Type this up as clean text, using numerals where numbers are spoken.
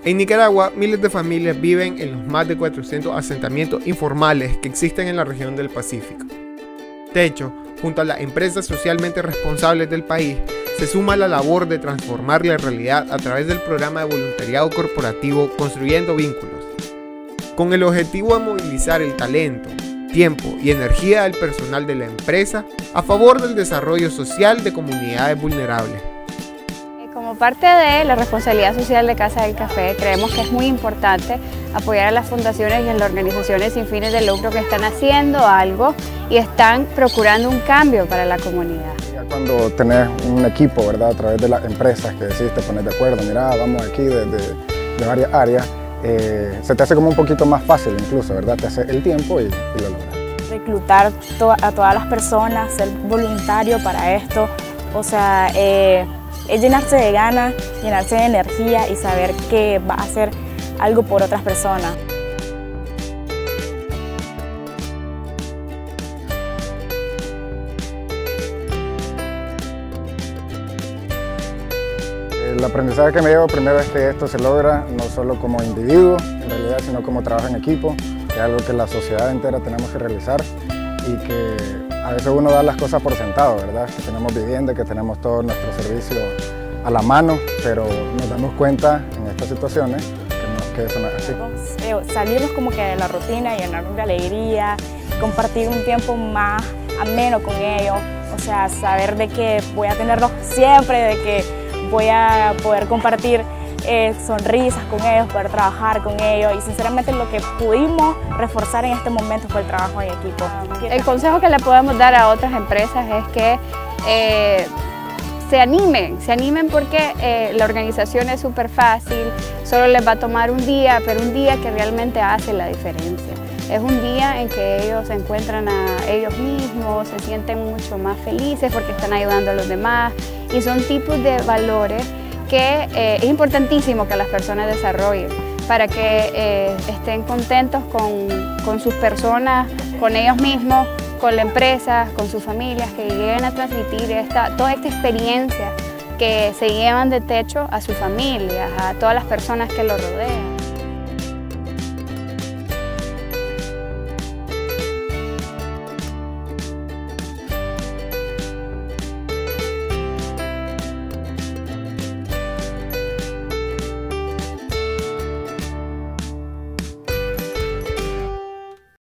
En Nicaragua, miles de familias viven en los más de 400 asentamientos informales que existen en la región del Pacífico. Techo, junto a las empresas socialmente responsables del país, se suma a la labor de transformar la realidad a través del programa de voluntariado corporativo Construyendo Vínculos, con el objetivo de movilizar el talento, tiempo y energía del personal de la empresa a favor del desarrollo social de comunidades vulnerables. Como parte de la responsabilidad social de Casa del Café, creemos que es muy importante apoyar a las fundaciones y a las organizaciones sin fines de lucro que están haciendo algo y están procurando un cambio para la comunidad. Cuando tenés un equipo, ¿verdad? A través de las empresas que decís, te pones de acuerdo, mira, vamos aquí de varias áreas, se te hace como un poquito más fácil incluso, ¿verdad? Te hace el tiempo y lo logras. Reclutar a todas las personas, ser voluntario para esto, o sea, es llenarse de ganas, llenarse de energía y saber que va a hacer algo por otras personas. El aprendizaje que me llevo primero es que esto se logra no solo como individuo, en realidad, sino como trabajo en equipo, que es algo que la sociedad entera tenemos que realizar y que a veces uno da las cosas por sentado, ¿verdad? Que tenemos vivienda, que tenemos todos nuestros servicios a la mano, pero nos damos cuenta en estas situaciones que eso no es así. Salirnos como que de la rutina, llenarnos de alegría, compartir un tiempo más ameno con ellos, o sea, saber de que voy a tenerlos siempre, de que voy a poder compartir sonrisas con ellos, poder trabajar con ellos y sinceramente lo que pudimos reforzar en este momento fue el trabajo en equipo. El consejo que le podemos dar a otras empresas es que se animen porque la organización es súper fácil, solo les va a tomar un día, pero un día que realmente hace la diferencia. Es un día en que ellos se encuentran a ellos mismos, se sienten mucho más felices porque están ayudando a los demás y son tipos de valores que es importantísimo que las personas desarrollen para que estén contentos con sus personas, con ellos mismos, con la empresa, con sus familias, que lleguen a transmitir toda esta experiencia que se llevan de Techo a sus familias, a todas las personas que los rodean.